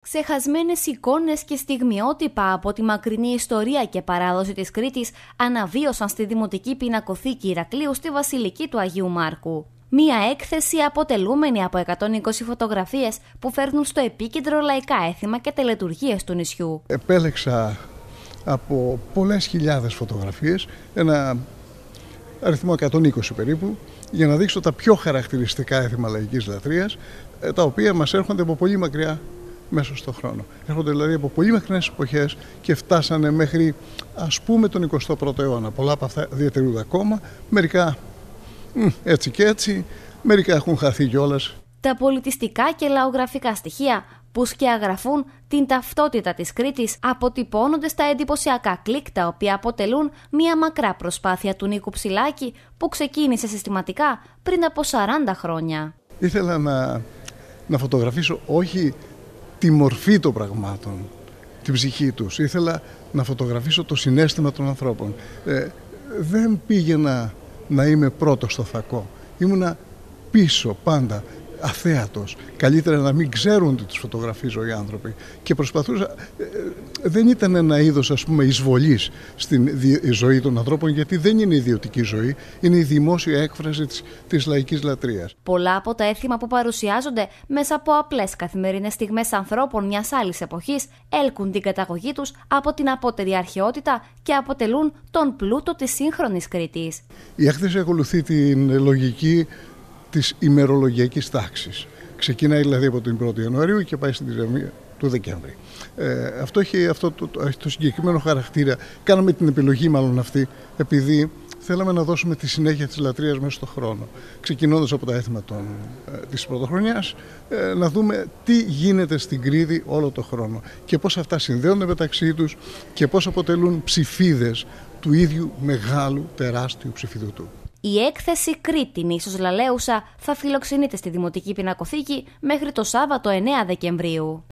Ξεχασμένες εικόνες και στιγμιότυπα από τη μακρινή ιστορία και παράδοση της Κρήτης αναβίωσαν στη Δημοτική Πινακοθήκη Ηρακλείου στη Βασιλική του Αγίου Μάρκου. Μία έκθεση αποτελούμενη από 120 φωτογραφίες που φέρνουν στο επίκεντρο λαϊκά έθιμα και τελετουργίες του νησιού. Επέλεξα από πολλές χιλιάδες φωτογραφίες, ένα αριθμό 120 περίπου, για να δείξω τα πιο χαρακτηριστικά έθιμα λαϊκής λατρείας, τα οποία μας έρχονται από πολύ μακριά μέσα στον χρόνο. Έρχονται δηλαδή από πολύ μακρινές εποχές και φτάσανε μέχρι, ας πούμε, τον 21ο αιώνα. Πολλά από αυτά διατηρούνται ακόμα, μερικά έτσι και έτσι, μερικά έχουν χαθεί κιόλας. Τα πολιτιστικά και λαογραφικά στοιχεία που σκιαγραφούν την ταυτότητα της Κρήτης αποτυπώνονται στα εντυπωσιακά κλικ, τα οποία αποτελούν μια μακρά προσπάθεια του Νίκου Ψηλάκη που ξεκίνησε συστηματικά πριν από 40 χρόνια. Ήθελα να φωτογραφίσω όχι τη μορφή των πραγμάτων, την ψυχή τους. Ήθελα να φωτογραφίσω το συναίσθημα των ανθρώπων. Δεν πήγαινα να είμαι πρώτος στο φακό. Ήμουνα πίσω πάντα, αθέατος. Καλύτερα να μην ξέρουν ότι τους φωτογραφίζω οι άνθρωποι. Και προσπαθούσα, δεν ήταν ένα είδος, ας πούμε, εισβολής στην ζωή των ανθρώπων, γιατί δεν είναι ιδιωτική ζωή, είναι η δημόσια έκφραση της λαϊκής λατρείας. Πολλά από τα έθιμα που παρουσιάζονται μέσα από απλές καθημερινές στιγμές ανθρώπων μιας άλλης εποχής έλκουν την καταγωγή τους από την απότερη αρχαιότητα και αποτελούν τον πλούτο της σύγχρονης Κρήτης. Η έκθεση ακολουθεί την λογική της ημερολογιακής τάξης. Ξεκινάει δηλαδή από την 1η Ιανουαρίου και πάει στην 31 του Δεκέμβρη. Αυτό έχει το συγκεκριμένο χαρακτήρα. Κάναμε την επιλογή μάλλον αυτή επειδή θέλαμε να δώσουμε τη συνέχεια της λατρείας μέσα στον χρόνο. Ξεκινώντας από τα έθιμα της πρωτοχρονιάς, να δούμε τι γίνεται στην Κρήτη όλο τον χρόνο και πώς αυτά συνδέονται μεταξύ τους και πώς αποτελούν ψηφίδες του ίδιου μεγάλου τεράστιου ψηφιδωτού. Η έκθεση Κρήτη Νήσος Λαλέουσα θα φιλοξενείται στη Δημοτική Πινακοθήκη μέχρι το Σάββατο 9 Δεκεμβρίου.